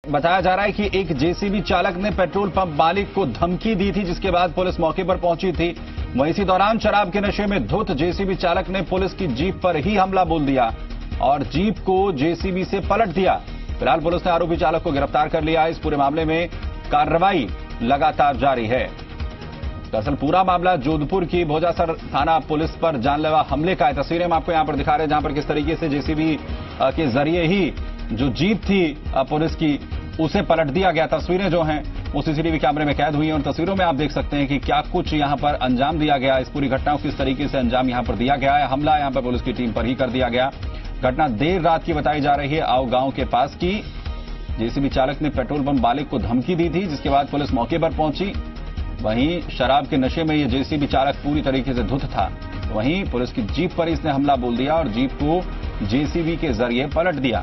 बताया जा रहा है कि एक जेसीबी चालक ने पेट्रोल पंप मालिक को धमकी दी थी, जिसके बाद पुलिस मौके पर पहुंची थी। वहीं इसी दौरान शराब के नशे में धुत जेसीबी चालक ने पुलिस की जीप पर ही हमला बोल दिया और जीप को जेसीबी से पलट दिया। फिलहाल पुलिस ने आरोपी चालक को गिरफ्तार कर लिया है। इस पूरे मामले में कार्रवाई लगातार जारी है। दरअसल पूरा मामला जोधपुर की भोजासर थाना पुलिस पर जानलेवा हमले का है। तस्वीरें हम आपको यहां पर दिखा रहे हैं, जहां पर किस तरीके से जेसीबी के जरिए ही जो जीप थी पुलिस की उसे पलट दिया गया। तस्वीरें जो हैं वो सीसीटीवी कैमरे में कैद हुई हैं और तस्वीरों में आप देख सकते हैं कि क्या कुछ यहां पर अंजाम दिया गया। इस पूरी घटना को किस तरीके से अंजाम यहां पर दिया गया है। हमला यहां पर पुलिस की टीम पर ही कर दिया गया। घटना देर रात की बताई जा रही है, आओ गांव के पास की। जेसीबी चालक ने पेट्रोल पंप मालिक को धमकी दी थी, जिसके बाद पुलिस मौके पर पहुंची। वहीं शराब के नशे में ये जेसीबी चालक पूरी तरीके से धुत था। वहीं पुलिस की जीप पर इसने हमला बोल दिया और जीप को जेसीबी के जरिए पलट दिया।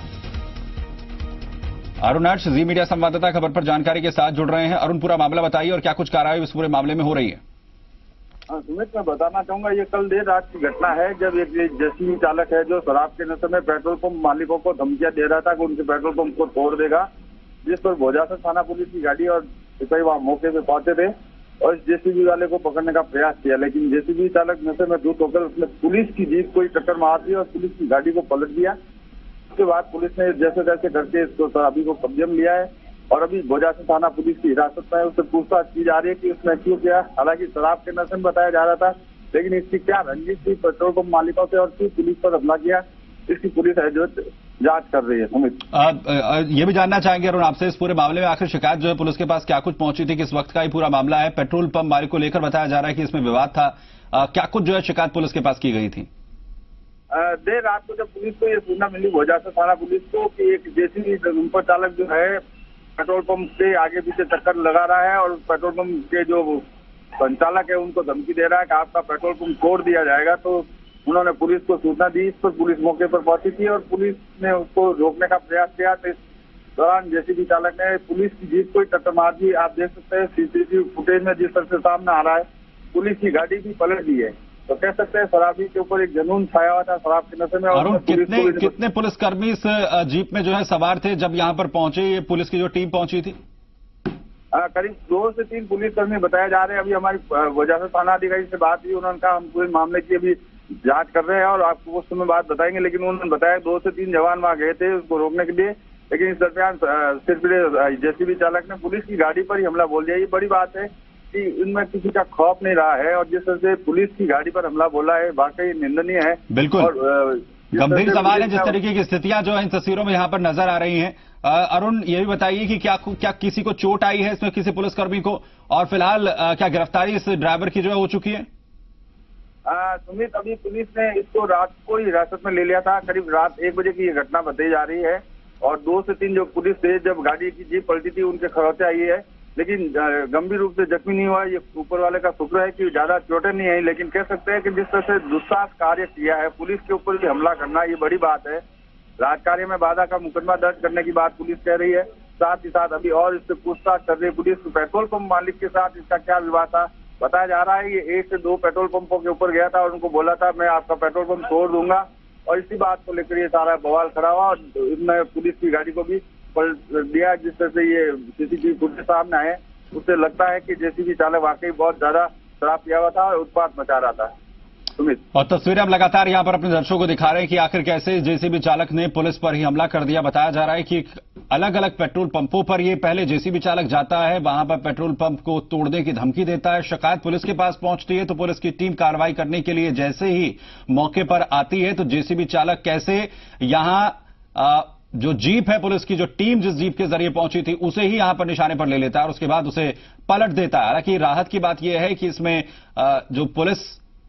अरुण हर्ष, जी मीडिया संवाददाता, खबर पर जानकारी के साथ जुड़ रहे हैं। अरुण, पूरा मामला बताइए और क्या कुछ कार्रवाई इस पूरे मामले में हो रही है। सुमित, मैं बताना चाहूंगा, ये कल देर रात की घटना है, जब एक जेसीबी चालक है जो शराब के नशे में पेट्रोल पंप मालिकों को धमकियां दे रहा था कि उनके पेट्रोल पंप को तोड़ देगा, जिस पर भोजासर थाना पुलिस की गाड़ी और सिपाही वहां मौके पे पहुंचे थे और इस जेसीबी वाले को पकड़ने का प्रयास किया। लेकिन जेसीबी चालक नशे में धुत होकर उसने पुलिस की जीप को ही टक्कर मार दी और पुलिस की गाड़ी को पलट दिया। उसके बाद पुलिस ने जैसे तैसे करके इसको शराबी को कब्जे में लिया है और अभी भोजासर थाना पुलिस की हिरासत में है। उससे पूछताछ की जा रही है कि उसने क्यों किया। हालांकि शराब के नशे में बताया जा रहा था, लेकिन इसकी क्या रंजिश थी पेट्रोल पंप मालिकों से और क्यों पुलिस पर हमला किया, इसकी पुलिस है जो जांच कर रही है। सुमित, ये भी जानना चाहेंगे अरुण आपसे, इस पूरे मामले में आखिर शिकायत जो है पुलिस के पास क्या कुछ पहुंची थी, किस वक्त का ही पूरा मामला है। पेट्रोल पंप मालिक को लेकर बताया जा रहा है कि इसमें विवाद था, क्या कुछ जो है शिकायत पुलिस के पास की गई थी। देर रात को जब पुलिस को ये सूचना मिली भोजासर थाना पुलिस को कि एक जेसीबी डंपर चालक जो है पेट्रोल पंप के आगे पीछे चक्कर लगा रहा है और पेट्रोल पंप के जो संचालक है उनको धमकी दे रहा है कि आपका पेट्रोल पंप तोड़ दिया जाएगा, तो उन्होंने पुलिस को सूचना दी। इस पर पुलिस मौके पर पहुंची थी और पुलिस ने उसको रोकने का प्रयास किया। तो इस दौरान जेसीबी चालक ने पुलिस की जीप को ही टक्कर मार दी। आप देख सकते हैं सीसीटीवी फुटेज में जिस तरह से सामने आ रहा है, पुलिस की गाड़ी भी पलट दी है। तो कह सकते हैं शराबी के ऊपर एक जुनून छाया हुआ था शराब के नशे में। और कितने पुलिसकर्मी इस जीप में जो है सवार थे जब यहाँ पर पहुंचे, ये पुलिस की जो टीम पहुंची थी? करीब 2 से 3 पुलिसकर्मी बताए जा रहे हैं। अभी हमारी भोजासर थाना अधिकारी से बात हुई, उन्होंने कहा हम पूरे मामले की अभी जांच कर रहे हैं और आपको उस समय बात बताएंगे। लेकिन उन्होंने बताया 2 से 3 जवान वहां गए थे उसको रोकने के लिए, लेकिन इस दरमियान सिर्फ जेसीबी चालक ने पुलिस की गाड़ी पर ही हमला बोल दिया। ये बड़ी बात है कि इनमें किसी का खौफ नहीं रहा है और जिस तरह से पुलिस की गाड़ी पर हमला बोला है वाकई निंदनीय है। बिल्कुल, और गंभीर सवाल है जिस तरीके की स्थितियां जो है इन तस्वीरों में यहाँ पर नजर आ रही हैं। अरुण, ये भी बताइए कि क्या किसी को चोट आई है इसमें, किसी पुलिसकर्मी को, और फिलहाल क्या गिरफ्तारी इस ड्राइवर की जो है हो चुकी है? सुमित, अभी पुलिस ने इसको रात को ही हिरासत में ले लिया था। करीब रात 1 बजे की ये घटना बताई जा रही है और 2 से 3 जो पुलिस थे जब गाड़ी की जीप पलटी थी उनके खरोंचे आई है, लेकिन गंभीर रूप से जख्मी नहीं हुआ। ये ऊपर वाले का शुक्र है कि ज्यादा चोटें नहीं आई। लेकिन कह सकते हैं कि जिस तरह से दुस्साहस कार्य किया है, पुलिस के ऊपर भी हमला करना, ये बड़ी बात है। राजकार्य में बाधा का मुकदमा दर्ज करने की बात पुलिस कह रही है। साथ ही साथ अभी और इससे पूछताछ कर रही है पुलिस। पेट्रोल पंप मालिक के साथ इसका क्या विवाद था, बताया जा रहा है ये 1 से 2 पेट्रोल पंपों के ऊपर गया था और उनको बोला था मैं आपका पेट्रोल पंप तोड़ दूंगा, और इसी बात को लेकर ये सारा बवाल खड़ा हुआ और इसमें पुलिस की गाड़ी को भी पलट दिया। जिस तरह से ये सीसीटीवी फुटेज सामने आए, उससे लगता है कि जेसीबी चालक वाकई बहुत ज्यादा शराब पिया हुआ था और उत्पात मचा रहा था। सुमित, और तस्वीरें हम लगातार यहाँ पर अपने दर्शकों को दिखा रहे हैं कि आखिर कैसे जेसीबी चालक ने पुलिस पर ही हमला कर दिया। बताया जा रहा है कि अलग अलग पेट्रोल पंपों पर ये पहले जेसीबी चालक जाता है, वहां पर पेट्रोल पंप को तोड़ने की धमकी देता है। शिकायत पुलिस के पास पहुंचती है तो पुलिस की टीम कार्रवाई करने के लिए जैसे ही मौके पर आती है तो जेसीबी चालक कैसे यहां जो जीप है पुलिस की, जो टीम जिस जीप के जरिए पहुंची थी उसे ही यहां पर निशाने पर ले लेता है और उसके बाद उसे पलट देता है। हालांकि राहत की बात यह है कि इसमें जो पुलिस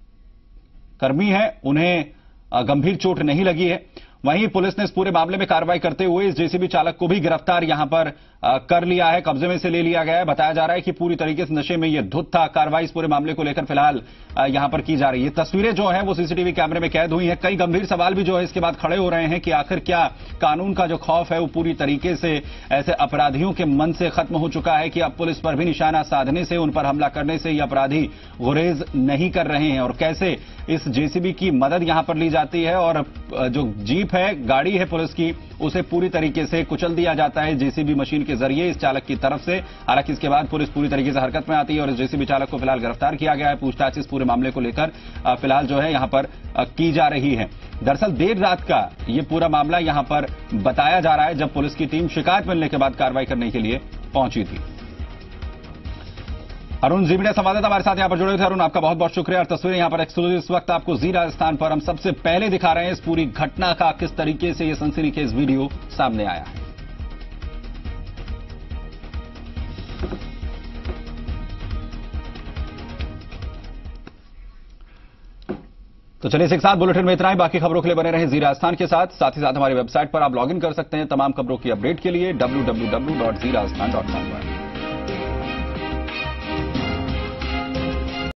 कर्मी है उन्हें गंभीर चोट नहीं लगी है। वहीं पुलिस ने इस पूरे मामले में कार्रवाई करते हुए इस जेसीबी चालक को भी गिरफ्तार यहां पर कर लिया है, कब्जे में से ले लिया गया है। बताया जा रहा है कि पूरी तरीके से नशे में यह धुत था। कार्रवाई इस पूरे मामले को लेकर फिलहाल यहां पर की जा रही है। तस्वीरें जो हैं वो सीसीटीवी कैमरे में कैद हुई हैं। कई गंभीर सवाल भी जो है इसके बाद खड़े हो रहे हैं कि आखिर क्या कानून का जो खौफ है वो पूरी तरीके से ऐसे अपराधियों के मन से खत्म हो चुका है कि अब पुलिस पर भी निशाना साधने से, उन पर हमला करने से ये अपराधी गुरेज नहीं कर रहे हैं, और कैसे इस जेसीबी की मदद यहां पर ली जाती है और जो जीप है, गाड़ी है पुलिस की, उसे पूरी तरीके से कुचल दिया जाता है जेसीबी मशीन के जरिए इस चालक की तरफ से। हालांकि इसके बाद पुलिस पूरी तरीके से हरकत में आती है और इस जेसीबी चालक को फिलहाल गिरफ्तार किया गया है। पूछताछ इस पूरे मामले को लेकर फिलहाल जो है यहां पर की जा रही है। दरअसल देर रात का यह पूरा मामला यहां पर बताया जा रहा है, जब पुलिस की टीम शिकायत मिलने के बाद कार्रवाई करने के लिए पहुंची थी। अरुण, जी मीडिया संवाददाता हमारे साथ यहां पर जुड़े थे। अरुण, आपका बहुत बहुत शुक्रिया। और तस्वीरें यहां पर एक्सक्लूसिव इस वक्त आपको जी राजस्थान पर हम सबसे पहले दिखा रहे हैं इस पूरी घटना का, किस तरीके से यह सनसनीखेज वीडियो सामने आया है। तो चलिए इस साथ बुलेटिन में इतना ही। बाकी खबरों के लिए बने रहें जी राजस्थान के साथ ही साथ हमारी वेबसाइट पर आप लॉगिन कर सकते हैं तमाम खबरों की अपडेट के लिए www.zrajasthan.com पर।